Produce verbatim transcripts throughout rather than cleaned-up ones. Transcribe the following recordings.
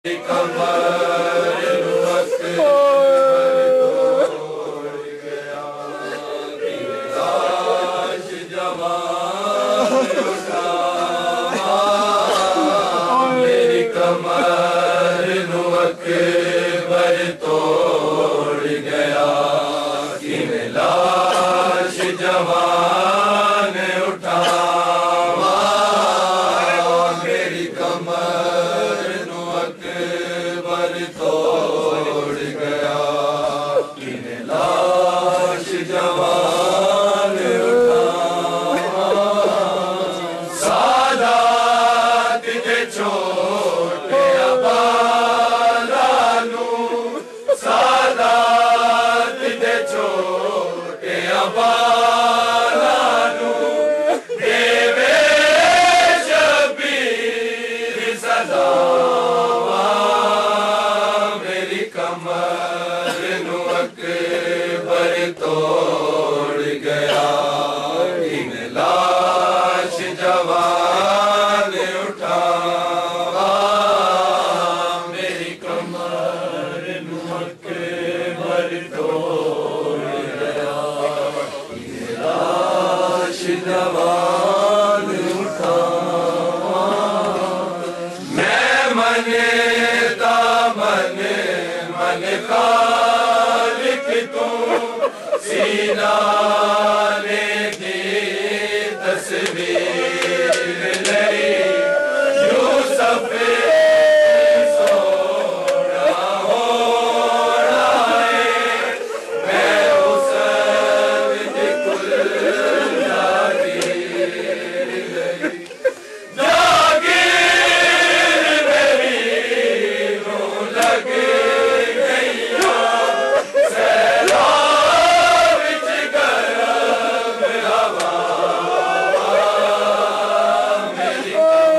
मेरी कमर नुअक बर तोड़ गया कि मैं लाश जवान उठावा। मेरी कमर नुअक बर तोड़ गया कि मैं लाश जवान उठावा। सादात दे छोटे अबालानू, सादात दे छोटे अबालानू देवे शबीर सदावा। मेरी कमर नुअक बर तोड़ गया कि मैं लाश जवान उठावा। मेरी कमर नुअक बर तोड़ गया कि मैं लाश जवान उठावा। मैं मने दामन मन खालिक तू सीना ने दी तस्वीर लई यूसुफ सोना होना है। मैं हुसैन दी कुल जागीर लई जागीर मेरी नूं लग गईया सैलाब विच गरम हवा। मेरी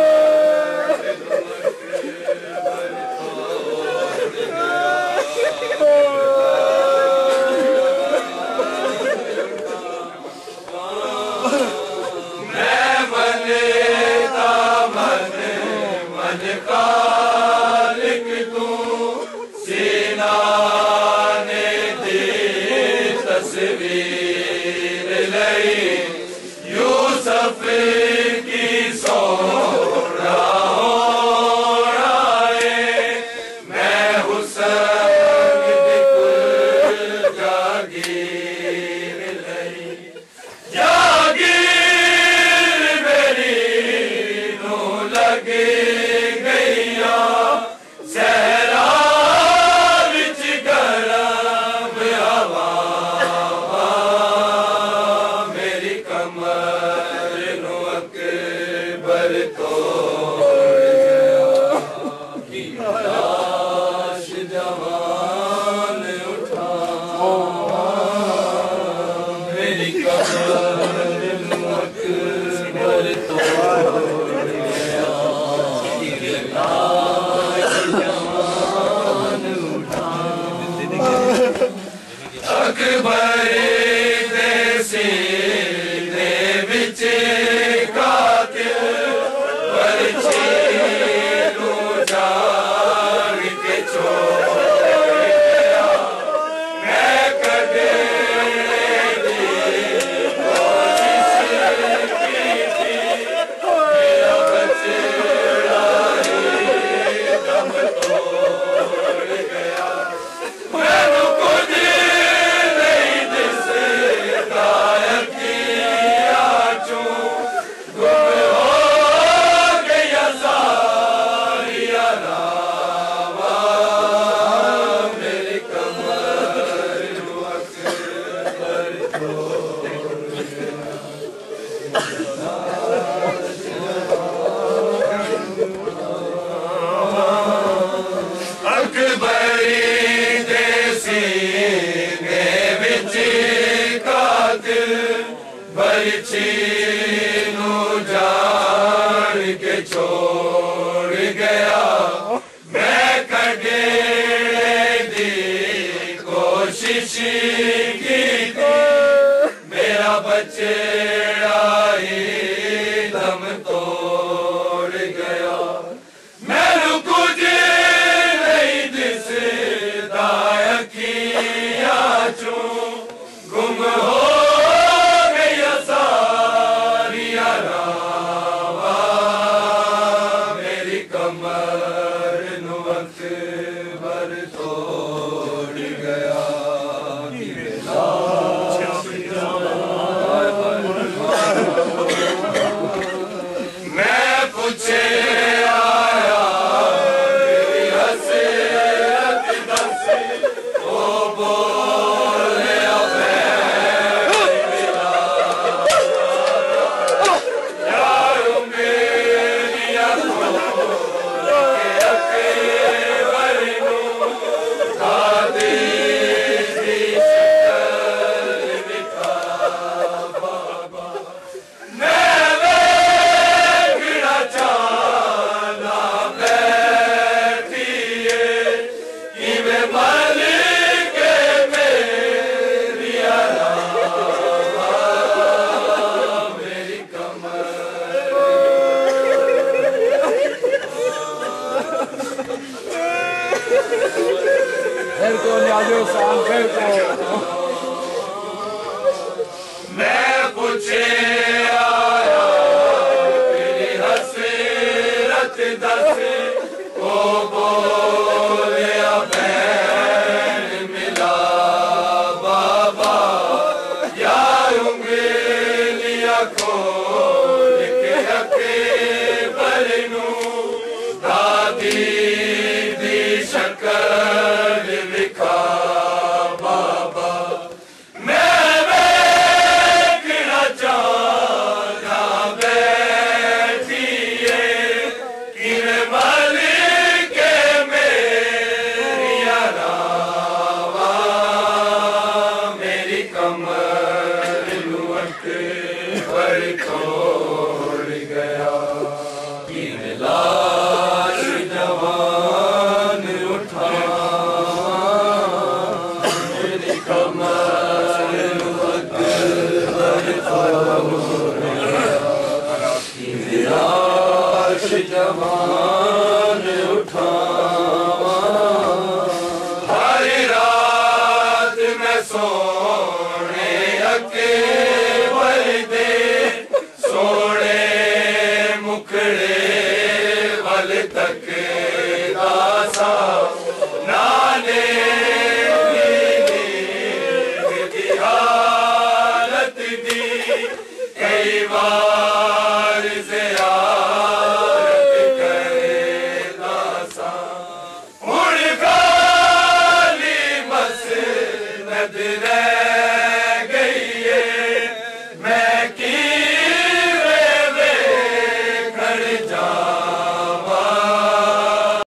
मैं मने दामन मन खालिक तू सीना ने दी तस्वीर लई यूसुफ की सोना होना है। मैं हुसैन दी कुल जागीर लई जागीर मेरी नूं लग गईया सहरा विच गरम हवा। मेरी कमर नुअक बर तोड़ गया कि लाश जवान उठावा। मेरी कमर नुअक बर तोड़ गया कि लाश जवान उठावा। अकबर दे सीने विच कातिल परछी नूं जान के छोड़ गया। मैं कदे दी कोशिश की थी मेरा बचड़ा ही दम तोड़ गया। मैनू कुछ नहीं दिसदा अखियां चों गुम हो गया सारिया रावा। मेरी कमर नुअक बर तोड़ अकबरी दे सीने विच कातिल बरछी नूं जान के छोड़ गया। मैं कड़े दी कोशिश की थी मेरा बचड़ा ही दम तोड़ गया। मैनू कुछ Herko ne alıyorsa Ankara'da.